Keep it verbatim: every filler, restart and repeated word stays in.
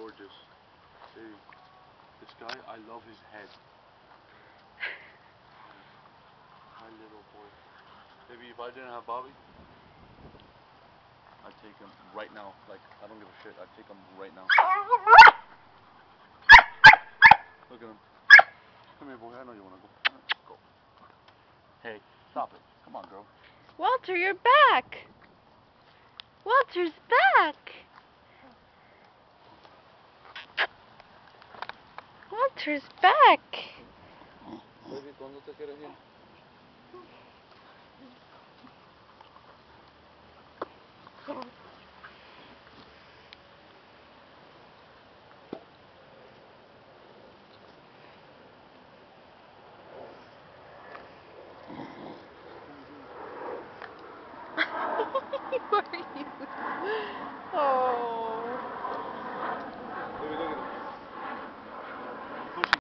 gorgeous. See, this guy, I love his head. My little boy. Maybe if I didn't have Bobby, I'd take him right now. Like, I don't give a shit. I'd take him right now. Look at him. Come here, boy. I know you want to go. Let's go. Hey, stop it. Come on, girl. Walter, you're back. Walter's back. Walter's back.